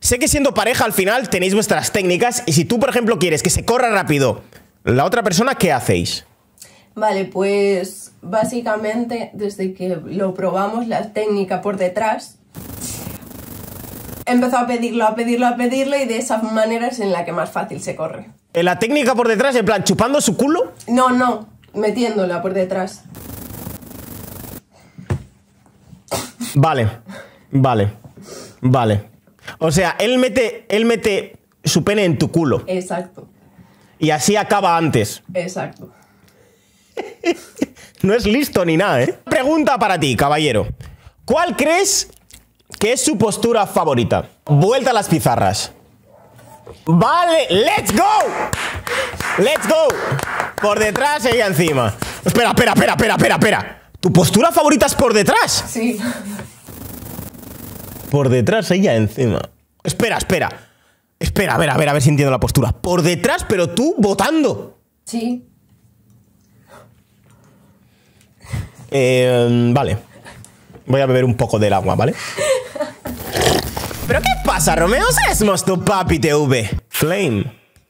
Sé que siendo pareja al final tenéis vuestras técnicas y si tú, por ejemplo, quieres que se corra rápido la otra persona, ¿qué hacéis? Vale, pues básicamente desde que lo probamos, la técnica por detrás, empezó a pedirlo y de esa manera es en la que más fácil se corre. ¿En la técnica por detrás, en plan, chupando su culo? No, metiéndola por detrás. Vale. O sea, él mete su pene en tu culo. Exacto. Y así acaba antes. Exacto. No es listo ni nada, ¿eh? Pregunta para ti, caballero. ¿Cuál crees que es su postura favorita? Vuelta a las pizarras. Vale, ¡let's go! ¡Let's go! Por detrás, ella encima. Espera. ¿Tu postura favorita es por detrás? Sí. Por detrás, ella encima. Espera, a ver si entiendo la postura. Por detrás, pero tú votando. Sí. Vale. Voy a beber un poco del agua, ¿vale? ¿Pero qué pasa, Romeo? ¿Sabes Mosto Papi TV? Flame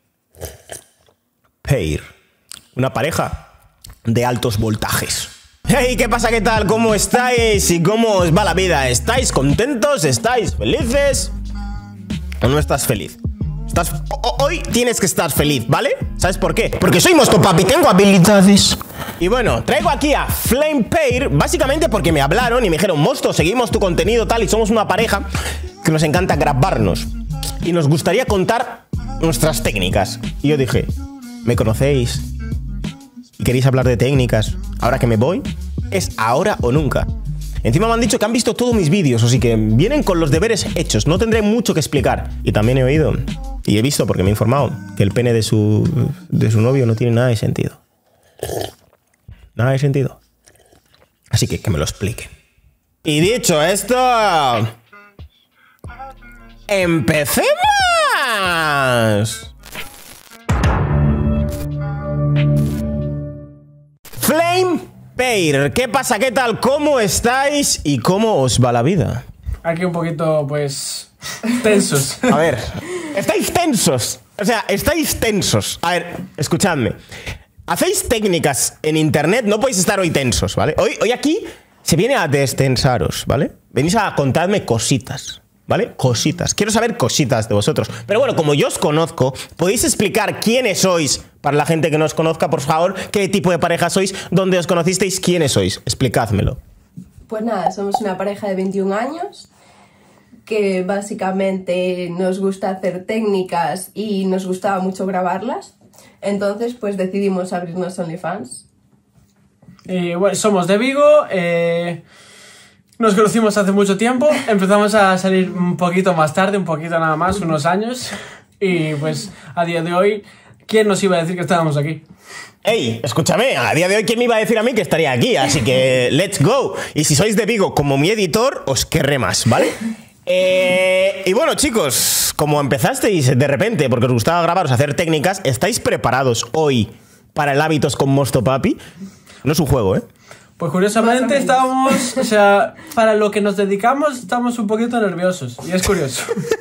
Pair. Una pareja de altos voltajes. Hey, ¿qué pasa? ¿Qué tal? ¿Cómo estáis? ¿Y cómo os va la vida? ¿Estáis contentos? ¿Estáis felices? ¿O no estás feliz? Hoy tienes que estar feliz, ¿vale? ¿Sabes por qué? Porque soy Mosto Papi, tengo habilidades. Y bueno, traigo aquí a Flame Pair básicamente porque me hablaron y me dijeron: Mosto, seguimos tu contenido tal y somos una pareja que nos encanta grabarnos y nos gustaría contar nuestras técnicas. Y yo dije: ¿me conocéis? ¿Y queréis hablar de técnicas? Ahora que me voy, es ahora o nunca. Encima me han dicho que han visto todos mis vídeos, así que vienen con los deberes hechos. No tendré mucho que explicar. Y también he oído y he visto, porque me he informado, que el pene de su novio no tiene nada de sentido. Nada de sentido. Así que me lo explique. Y dicho esto, ¡empecemos! Flame Pair, ¿qué pasa? ¿Qué tal? ¿Cómo estáis? ¿Y cómo os va la vida? Aquí un poquito, pues, tensos. A ver, estáis tensos. O sea, estáis tensos. A ver, escuchadme. Hacéis técnicas en internet, no podéis estar hoy tensos, ¿vale? Hoy aquí se viene a destensaros, ¿vale? Venís a contarme cositas, ¿vale? Cositas. Quiero saber cositas de vosotros. Pero bueno, como yo os conozco, ¿podéis explicar quiénes sois? Para la gente que no os conozca, por favor, ¿qué tipo de pareja sois? ¿Dónde os conocisteis? ¿Quiénes sois? Explicádmelo. Pues nada, somos una pareja de 21 años que básicamente nos gusta hacer técnicas y nos gustaba mucho grabarlas. Entonces, pues decidimos abrirnos OnlyFans. Bueno, somos de Vigo, nos conocimos hace mucho tiempo, empezamos a salir un poquito más tarde, un poquito nada más, unos años. Y pues a día de hoy, ¿quién nos iba a decir que estábamos aquí? Ey, escúchame, a día de hoy, ¿quién me iba a decir a mí que estaría aquí? Así que, let's go. Y si sois de Vigo como mi editor, os querré más, ¿vale? Y bueno, chicos, como empezasteis de repente porque os gustaba grabaros, hacer técnicas, ¿estáis preparados hoy para el Hábitos con Mosto Papi? No es un juego, ¿eh? Pues curiosamente estábamos, o sea, para lo que nos dedicamos estamos un poquito nerviosos. Y es curioso.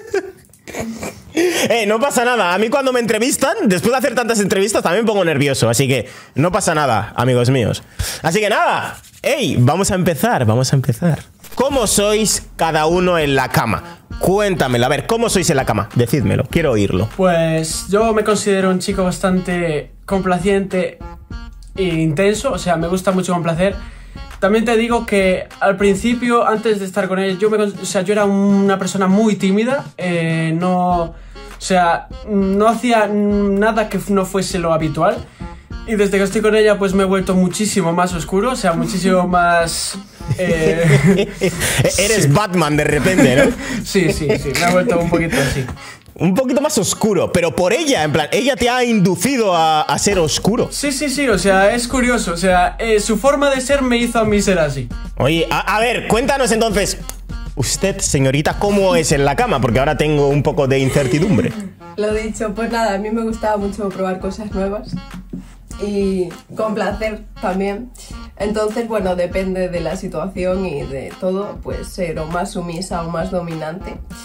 No pasa nada. A mí cuando me entrevistan, después de hacer tantas entrevistas, también me pongo nervioso. Así que no pasa nada, amigos míos. Así que nada. Ey, vamos a empezar. ¿Cómo sois cada uno en la cama? Cuéntamelo. A ver, ¿cómo sois en la cama? Decídmelo, quiero oírlo. Pues yo me considero un chico bastante complaciente e intenso. O sea, me gusta mucho complacer. También te digo que al principio, antes de estar con él, yo era una persona muy tímida. No hacía nada que no fuese lo habitual. Y desde que estoy con ella, pues me he vuelto muchísimo más oscuro. O sea, muchísimo más... Eres sí. Batman de repente, ¿no? Sí, me he vuelto un poquito así. Un poquito más oscuro, pero por ella, en plan, ella te ha inducido a ser oscuro. Sí, o sea, es curioso. O sea, su forma de ser me hizo a mí ser así. Oye, a ver, cuéntanos entonces, usted, señorita, ¿cómo es en la cama? Porque ahora tengo un poco de incertidumbre. Lo dicho, pues nada, a mí me gustaba mucho probar cosas nuevas y complacer también. Entonces, bueno, depende de la situación y de todo, pues ser o más sumisa o más dominante.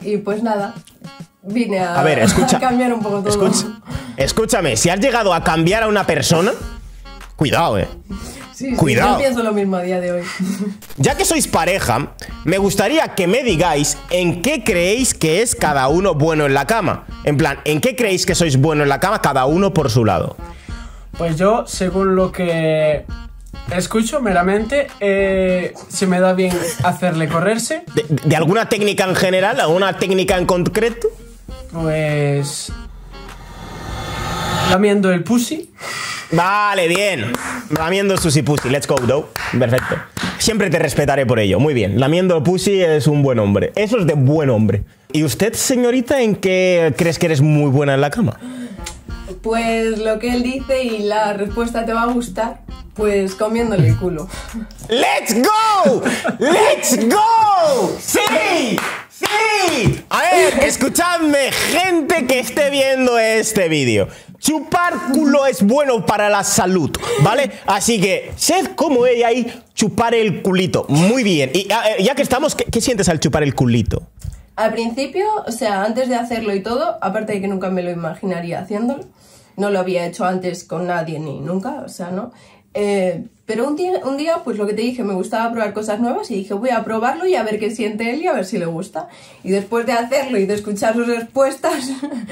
Y pues nada, vine a ver, escucha, a cambiar un poco todo. Escúchame, si has llegado a cambiar a una persona, cuidado, Sí, cuidado. Yo pienso lo mismo a día de hoy. Ya que sois pareja, me gustaría que me digáis en qué creéis que es cada uno bueno en la cama. En plan, ¿en qué creéis que sois bueno en la cama cada uno por su lado? Pues yo, según lo que escucho meramente, se me da bien hacerle correrse. ¿De alguna técnica en general? ¿Alguna técnica en concreto? Pues... lamiendo el pussy. Vale, bien. Lamiendo Susi Pussy. Let's go, though. Perfecto. Siempre te respetaré por ello. Muy bien. Lamiendo Pussy es un buen hombre. Eso es de buen hombre. ¿Y usted, señorita, en qué crees que eres muy buena en la cama? Pues lo que él dice y la respuesta te va a gustar, pues comiéndole el culo. ¡Let's go! ¡Let's go! ¡Sí! ¡Sí! A ver, escuchadme, gente que esté viendo este vídeo. Chupar culo es bueno para la salud, ¿vale? Así que sed como ella y chupar el culito. Muy bien. Y ya que estamos, ¿qué sientes al chupar el culito? Al principio, o sea, antes de hacerlo y todo, aparte de que nunca me lo imaginaría haciéndolo, no lo había hecho antes con nadie ni nunca, o sea, ¿no? Pero un día, pues lo que te dije, me gustaba probar cosas nuevas y dije, voy a probarlo y a ver qué siente él y a ver si le gusta. Y después de hacerlo y de escuchar sus respuestas,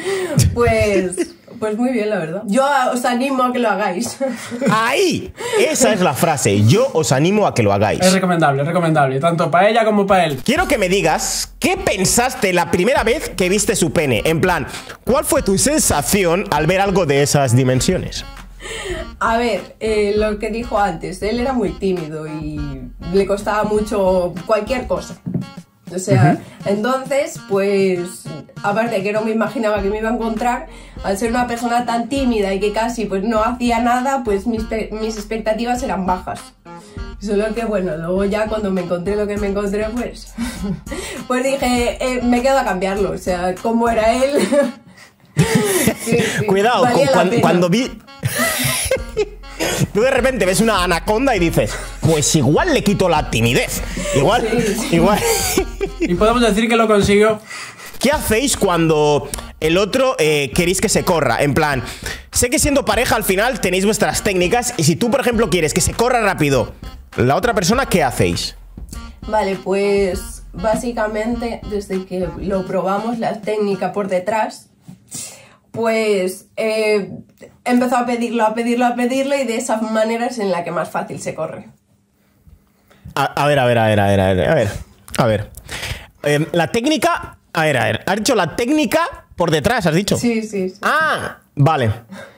pues muy bien, la verdad. Yo os animo a que lo hagáis. ¡Ahí! Esa es la frase. Yo os animo a que lo hagáis. Es recomendable, tanto para ella como para él. Quiero que me digas qué pensaste la primera vez que viste su pene. En plan, ¿cuál fue tu sensación al ver algo de esas dimensiones? A ver, lo que dijo antes, él era muy tímido y le costaba mucho cualquier cosa. O sea, entonces, pues, aparte de que no me imaginaba que me iba a encontrar, al ser una persona tan tímida y que casi pues no hacía nada, pues mis expectativas eran bajas. Solo que bueno, luego ya cuando me encontré lo que me encontré, pues, pues dije, me quedo a cambiarlo. O sea, cómo era él. Sí, Cuidado, cuando vi... Tú de repente ves una anaconda y dices, pues igual le quito la timidez. Igual. Y podemos decir que lo consiguió. ¿Qué hacéis cuando el otro queréis que se corra? En plan, sé que siendo pareja al final tenéis vuestras técnicas y si tú, por ejemplo, quieres que se corra rápido la otra persona, ¿qué hacéis? Vale, pues básicamente desde que lo probamos, la técnica por detrás, pues empezó a pedirlo y de esa manera es en la que más fácil se corre. A ver. La técnica... A ver. ¿Has dicho la técnica por detrás, has dicho? Sí. Ah, vale.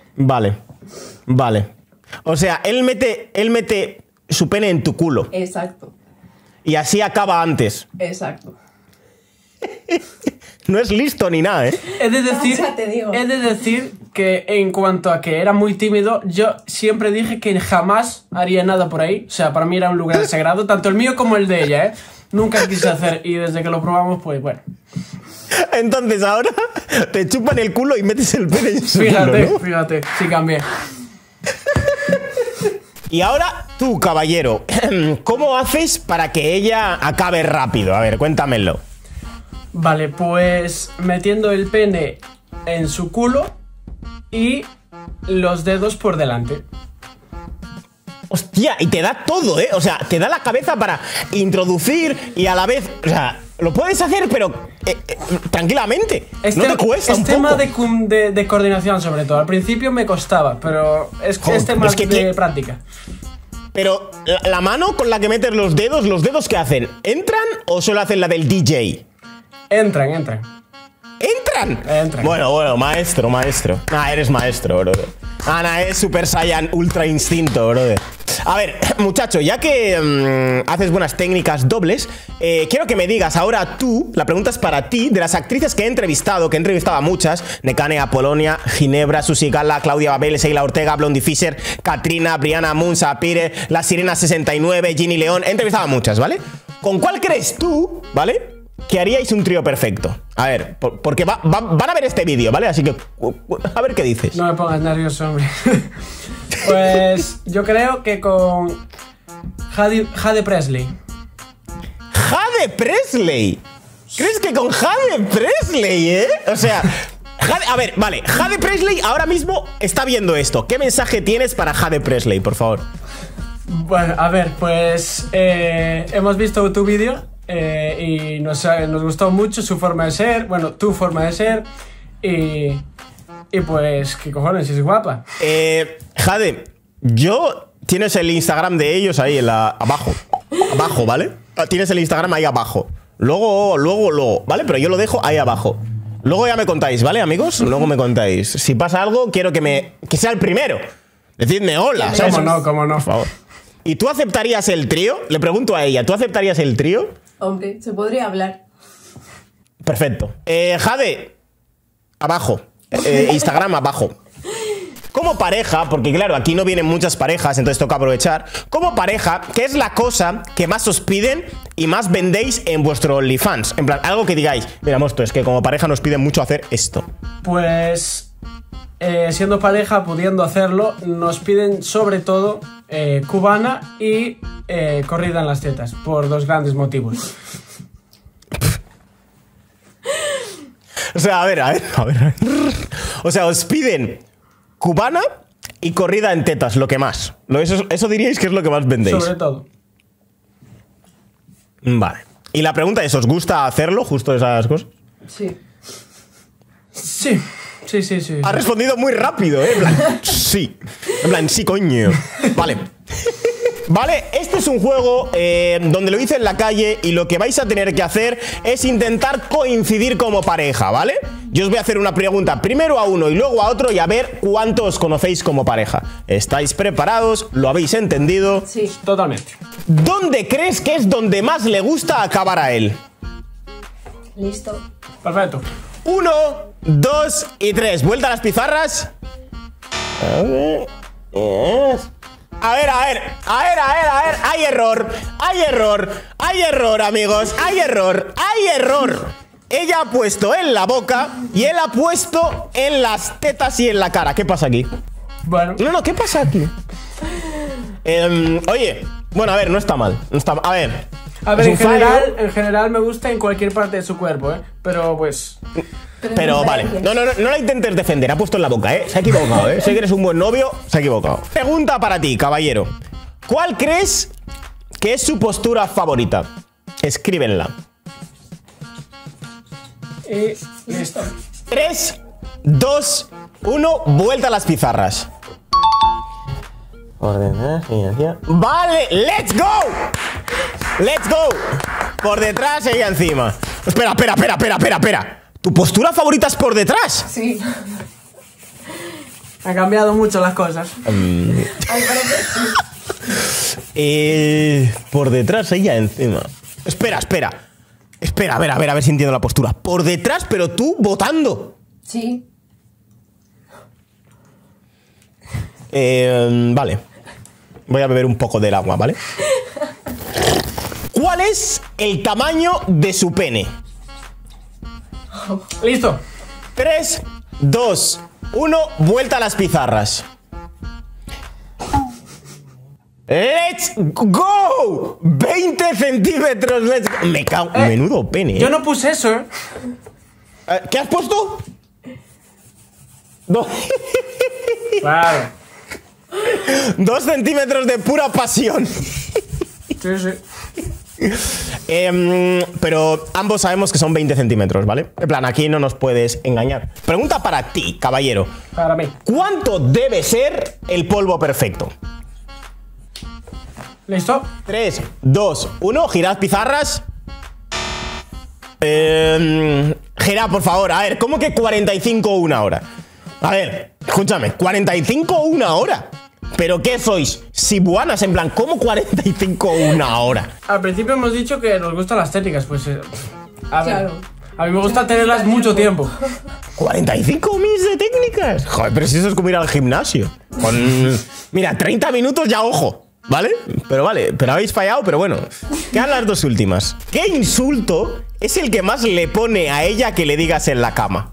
O sea, él mete su pene en tu culo. Exacto. Y así acaba antes. Exacto. No es listo ni nada, ¿eh? He de decir que en cuanto a que era muy tímido, yo siempre dije que jamás haría nada por ahí. O sea, para mí era un lugar sagrado, tanto el mío como el de ella, ¿eh? Nunca quise hacer y desde que lo probamos, pues bueno. Entonces ahora te chupan el culo y metes el pene en su culo, ¿no? Fíjate, sí cambié. Y ahora tú, caballero, ¿cómo haces para que ella acabe rápido? A ver, cuéntamelo. Vale, pues metiendo el pene en su culo y los dedos por delante. Hostia, y te da todo, ¿eh? O sea, te da la cabeza para introducir y a la vez... O sea, lo puedes hacer, pero tranquilamente. No te cuesta un poco. Es tema de coordinación, sobre todo. Al principio me costaba, pero es tema de práctica. Pero la mano con la que metes los dedos ¿qué hacen? ¿Entran o solo hacen la del DJ? Entran. ¿Entran? Bueno, maestro. Eres maestro, brother. Ana es Super Saiyan Ultra Instinto, brother. A ver, muchacho, ya que haces buenas técnicas dobles, quiero que me digas ahora tú, la pregunta es para ti, de las actrices que he entrevistado a muchas, Nekane Apolonia, Ginebra, Susi Gala, Claudia Babel, Seila Ortega, Blondie Fischer, Katrina, Brianna Moon, Sapire, La Sirena 69, Ginny León, he entrevistado a muchas, ¿vale? ¿Con cuál crees tú, ¿vale?, que haríais un trío perfecto? A ver, porque van a ver este vídeo, ¿vale? Así que, a ver qué dices. No me pongas nervioso, hombre. Pues yo creo que con Jade Presley. ¿Jade Presley? ¿Crees que con Jade Presley, O sea, a ver, vale, Jade Presley ahora mismo está viendo esto. ¿Qué mensaje tienes para Jade Presley, por favor? Bueno, a ver, pues hemos visto tu vídeo y nos gustó mucho su forma de ser, bueno, tu forma de ser y pues, ¿qué cojones? Es guapa. Jade, tienes el Instagram de ellos ahí abajo, ¿vale? Tienes el Instagram ahí abajo. Luego, ¿vale? Pero yo lo dejo ahí abajo. Luego ya me contáis, ¿vale, amigos? Luego me contáis. Si pasa algo, quiero que sea el primero. Decidme hola, ¿sabes? ¿Cómo no? Por favor. ¿Y tú aceptarías el trío? Le pregunto a ella, ¿tú aceptarías el trío? Hombre, se podría hablar. Perfecto. Jade, abajo. Instagram abajo. Como pareja, porque claro, aquí no vienen muchas parejas, entonces toca aprovechar. Como pareja, ¿qué es la cosa que más os piden y más vendéis en vuestro OnlyFans? En plan, algo que digáis, mira, Mosto, es que como pareja nos piden mucho hacer esto. Pues, siendo pareja, pudiendo hacerlo, nos piden sobre todo cubana y corrida en las tetas, por dos grandes motivos. O sea, a ver. O sea, os piden cubana y corrida en tetas, lo que más. Eso diríais que es lo que más vendéis. Sobre todo. Vale. Y la pregunta es, ¿os gusta hacerlo, justo esas cosas? Sí. Sí. Ha respondido muy rápido, En plan, sí. En plan, sí, coño. Vale. Vale, este es un juego donde lo hice en la calle y lo que vais a tener que hacer es intentar coincidir como pareja, ¿vale? Yo os voy a hacer una pregunta primero a uno y luego a otro y a ver cuánto os conocéis como pareja. ¿Estáis preparados? ¿Lo habéis entendido? Sí. Totalmente. ¿Dónde crees que es donde más le gusta acabar a él? Listo. Perfecto. 1, 2 y 3. Vuelta a las pizarras. A ver. Hay error, amigos. Hay error. Ella ha puesto en la boca y él ha puesto en las tetas y en la cara. ¿Qué pasa aquí? Bueno. No, ¿qué pasa aquí? Oye, bueno, a ver, no está mal. A ver, en general me gusta en cualquier parte de su cuerpo, pero pues... Pero vale, no la intentes defender, ha puesto en la boca, Se ha equivocado, Sé que eres un buen novio, se ha equivocado. Pregunta para ti, caballero. ¿Cuál crees que es su postura favorita? Escríbenla. Listo. 3, 2, 1, vuelta a las pizarras. Vale, let's go. Por detrás, ella encima. Espera. ¿Tu postura favorita es por detrás? Sí. Han cambiado mucho las cosas. Por detrás, ella encima. Espera, a ver si entiendo la postura. Por detrás, pero tú votando. Sí. Vale. Voy a beber un poco del agua, ¿vale? ¿Cuál es el tamaño de su pene? Listo. 3, 2, 1, vuelta a las pizarras. ¡Let's go! 20 centímetros, let's go. Me cago, menudo pene. Yo no puse eso, ¿Qué has puesto? No. Claro. 2 centímetros de pura pasión. Sí. Pero ambos sabemos que son 20 centímetros, ¿vale? En plan, aquí no nos puedes engañar. Pregunta para ti, caballero. Para mí. ¿Cuánto debe ser el polvo perfecto? ¿Listo? 3, 2, 1, girad pizarras. Girad, por favor. A ver, ¿cómo que 45 o 1 hora? A ver, escúchame, 45 o 1 hora. ¿Pero qué sois? ¿Sibuanas? En plan, ¿cómo 45 o 1 hora? Al principio hemos dicho que nos gustan las técnicas, pues... a ver, Claro. a mí me gusta tenerlas mucho tiempo. 45 mis de técnicas. Joder, pero si eso es como ir al gimnasio. Mira, 30 minutos ya, ojo. ¿Vale? Pero habéis fallado, pero bueno. Quedan las dos últimas. ¿Qué insulto es el que más le pone a ella que le digas en la cama?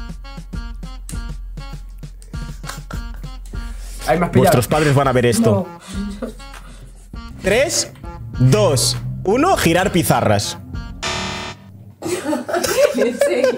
Hay más pillado. Vuestros padres van a ver esto. No. 3, 2, 1, girar pizarras. En serio.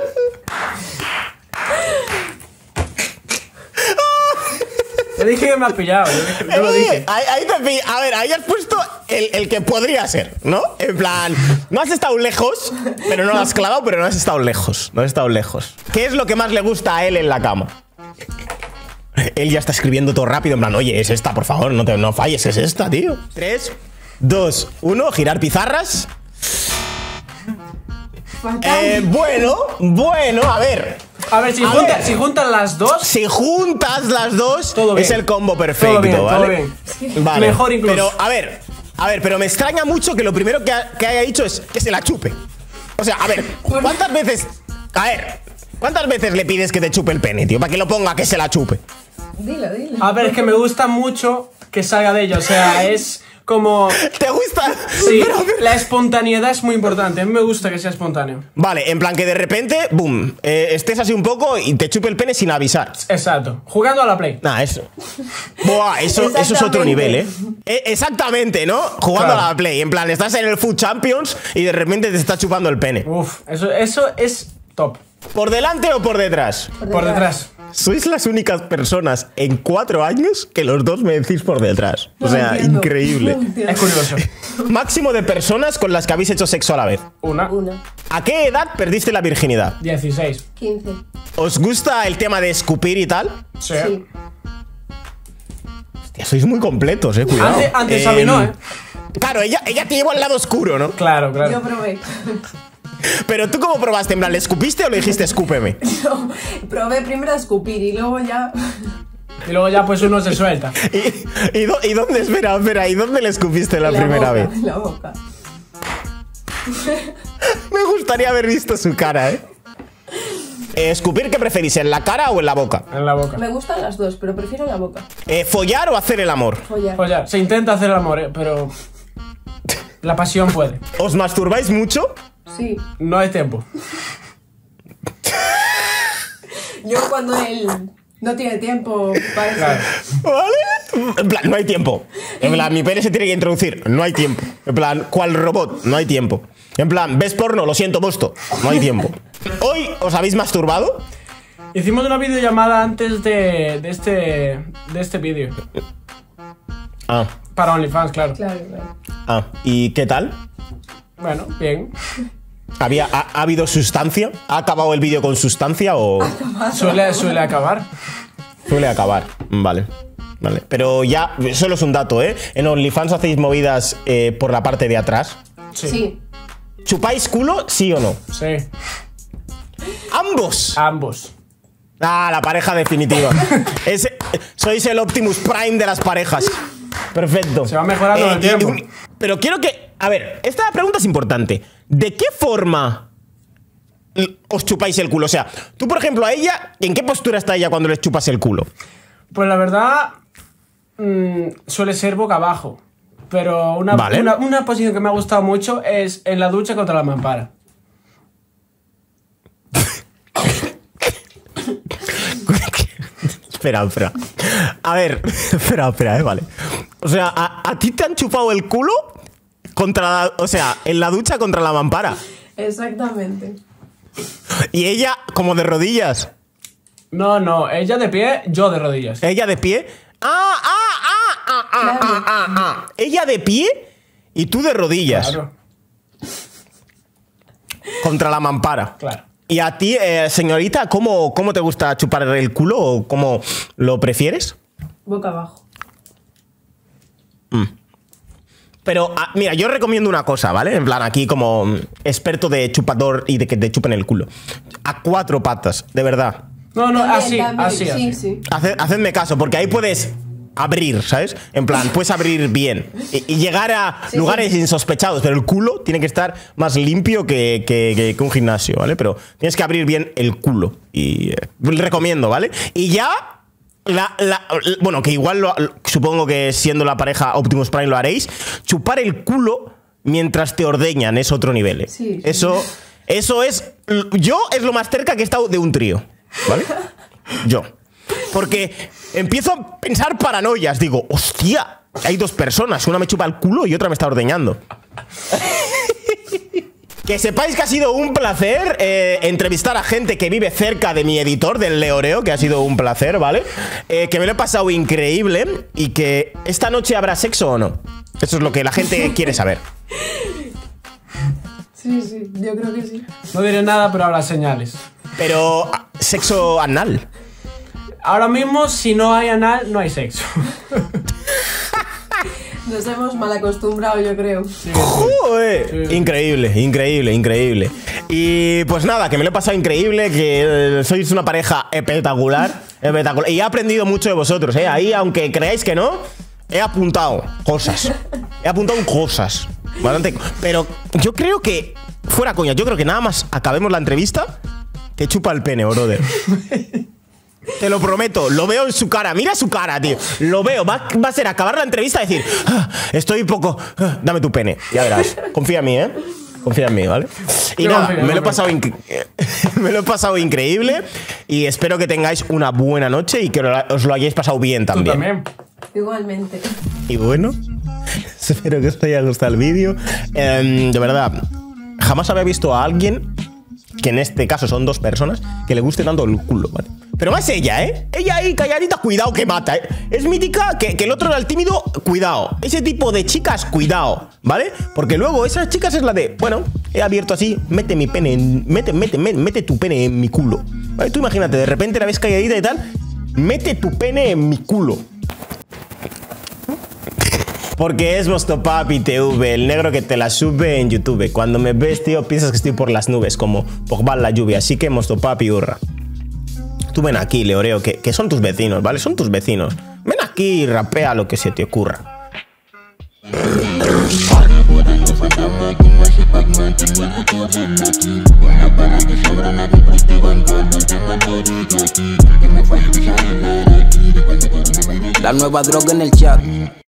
Yo dije que me has pillado, yo lo dije. Ahí te a ver, ahí has puesto el que podría ser, ¿no? En plan, no has estado lejos, pero no lo has clavado, pero no has estado lejos. No has estado lejos. ¿Qué es lo que más le gusta a él en la cama? Él ya está escribiendo todo rápido, en plan, oye, es esta, por favor, no falles, es esta, tío. 3, 2, 1, girar pizarras. Bueno, a ver. A ver, si juntas las dos. Si juntas las dos, todo bien. Es el combo perfecto, todo bien, ¿vale? Todo bien. Vale. Mejor incluso. Pero, a ver, pero me extraña mucho que lo primero que haya dicho es que se la chupe. O sea, a ver, ¿cuántas veces. A ver, ¿cuántas veces le pides que te chupe el pene, tío? Para que lo ponga que se la chupe. Dilo. A ver, es que me gusta mucho que salga de ella. O sea, es como. ¿Te gusta? Sí, la espontaneidad es muy importante. A mí me gusta que sea espontáneo. Vale, en plan que de repente, boom, estés así un poco y te chupe el pene sin avisar. Exacto. Jugando a la Play. Nah, eso. Buah, eso es otro nivel, ¿eh? Exactamente, ¿no? Jugando Claro. a la Play. En plan, estás en el Food Champions y de repente te está chupando el pene. Uf, eso es top. ¿Por delante o por detrás? Por detrás. Sois las únicas personas en 4 años que los dos me decís por detrás. O sea, entiendo. increíble. No entiendo. Es curioso. Máximo de personas con las que habéis hecho sexo a la vez. Una. ¿A qué edad perdiste la virginidad? 16. 15. ¿Os gusta el tema de escupir y tal? Sí. Sí. Hostia, sois muy completos, cuidado. Antes a mí no, ¿eh? Claro, ella te llevó al lado oscuro, ¿no? Claro. Yo probé. Pero tú, ¿cómo probaste? ¿En plan, le escupiste o le dijiste escúpeme? No, probé primero a escupir y luego ya. Y luego ya pues uno se suelta. ¿Y dónde? Espera, ¿y dónde le escupiste la primera vez? En la boca. Me gustaría haber visto su cara, ¿eh? ¿Escupir qué preferís? ¿En la cara o en la boca? En la boca. Me gustan las dos, pero prefiero la boca. ¿Follar o hacer el amor? Follar. Oye, se intenta hacer el amor, pero la pasión puede. ¿Os masturbáis mucho? Sí. No hay tiempo. Yo cuando él no tiene tiempo para eso. Claro. ¿Vale? En plan, no hay tiempo. En plan, mi pene se tiene que introducir. No hay tiempo. En plan, ¿cuál robot? No hay tiempo. En plan, ¿ves porno? Lo siento, Mosto. No hay tiempo. ¿Hoy os habéis masturbado? Hicimos una videollamada antes de este vídeo. Ah, Para OnlyFans, claro. Claro. ¿y qué tal? Bueno, bien. ¿Ha habido sustancia? ¿Ha acabado el vídeo con sustancia o...? Suele acabar. Suele acabar. Vale. Pero ya, solo es un dato, ¿eh? En OnlyFans hacéis movidas por la parte de atrás. Sí. ¿Chupáis culo, sí o no? Sí. ¡Ambos! Ambos. Ah, la pareja definitiva. Sois el Optimus Prime de las parejas. Perfecto. Se va mejorando con el tiempo. Pero quiero que... A ver, esta pregunta es importante. ¿De qué forma os chupáis el culo? O sea, tú, por ejemplo, a ella, ¿en qué postura está ella cuando le chupas el culo? Pues la verdad, suele ser boca abajo. Pero Vale. una posición que me ha gustado mucho es en la ducha contra la mampara. Espera. A ver, espera, vale. O sea, ¿a ti te han chupado el culo en la ducha contra la mampara? Exactamente. Y ella como de rodillas. No, ella de pie, yo de rodillas. Ella de pie. Ella de pie y tú de rodillas. Claro, Contra la mampara. claro. ¿Y a ti, señorita, cómo te gusta chupar el culo o cómo lo prefieres? Boca abajo. Pero, mira, yo recomiendo una cosa, ¿vale? En plan, aquí como experto de chupador y de que te chupen el culo. A 4 patas, de verdad. No, También, así. Sí. Hacedme caso, porque ahí puedes abrir, ¿sabes? En plan, puedes abrir bien y llegar a lugares insospechados, pero el culo tiene que estar más limpio que un gimnasio, ¿vale? Pero tienes que abrir bien el culo y recomiendo, ¿vale? Y ya, bueno, que igual supongo que siendo la pareja Optimus Prime lo haréis, chupar el culo mientras te ordeñan es otro nivel, ¿eh? Sí. Eso es lo más cerca que he estado de un trío, ¿vale? Yo. Porque empiezo a pensar paranoias. Digo, hostia, hay 2 personas. Una me chupa el culo y otra me está ordeñando. Que sepáis que ha sido un placer entrevistar a gente que vive cerca de mi editor, del Leoreo, que ha sido un placer, ¿vale? Que me lo he pasado increíble y que esta noche habrá sexo o no. Eso es lo que la gente quiere saber. Sí, yo creo que sí. No diré nada, pero habrá señales. Pero, ¿sexo anal? Ahora mismo, si no hay anal, no hay sexo. Nos hemos mal acostumbrado, yo creo. Sí, ¡Joder! Sí. Increíble, increíble, increíble. Y pues nada, que me lo he pasado increíble, que sois una pareja espectacular, espectacular. Y he aprendido mucho de vosotros, ¿eh? Ahí, aunque creáis que no, he apuntado cosas. He apuntado cosas. Bastante. Pero yo creo que, fuera coña, yo creo que nada más acabemos la entrevista, te chupa el pene, brother. Te lo prometo, lo veo en su cara. Mira su cara, tío. Lo veo, va a ser acabar la entrevista y decir, estoy poco, dame tu pene. Ya verás, confía en mí, ¿eh? Confía en mí, ¿vale? Y Yo nada, confío, me lo he pasado increíble. Y espero que tengáis una buena noche y que os lo hayáis pasado bien Tú también. también. Igualmente. Y bueno, espero que os haya gustado el vídeo. De verdad, jamás había visto a alguien, que en este caso son dos personas, que le guste tanto el culo, ¿vale? Pero más ella, ¿eh? Ella ahí calladita, cuidado que mata, ¿eh? Es mítica que el otro era el tímido, cuidado. Ese tipo de chicas, cuidado, ¿vale? Porque luego esas chicas es la de, bueno, he abierto así, mete mi pene, mete tu pene en mi culo, ¿vale? Tú imagínate, de repente la ves calladita y tal, mete tu pene en mi culo. Porque es Mostopapi TV, el negro que te la sube en YouTube. Cuando me ves, tío, piensas que estoy por las nubes, como Pogba en la lluvia. Así que Mostopapi, hurra. Tú ven aquí, Leoreo, que son tus vecinos, ¿vale? Son tus vecinos. Ven aquí y rapea lo que se te ocurra. La nueva droga en el chat.